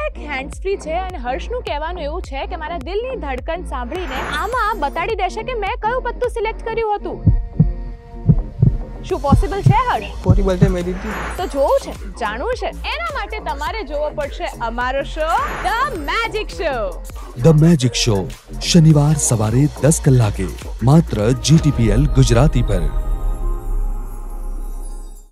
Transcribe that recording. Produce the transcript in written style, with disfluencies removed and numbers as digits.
એક hands free છે અને હર્ષનું કહેવાનું એવું છે કે મારા દિલની ધડકન સાંભળીને આમાં બતાડી દેશે કે મેં કયું પત્તું સિલેક્ટ કર્યું હતું. શું પોસિબલ છે હર્ષ? પોસિબલ છે મેરી. તો જોવું છે, જાણવું છે, એના માટે તમારે જોવો પડશે અમારો show the magic show. The magic show શનિવાર સવારે 10 કલાકે માત્ર GTPL ગુજરાતી પર.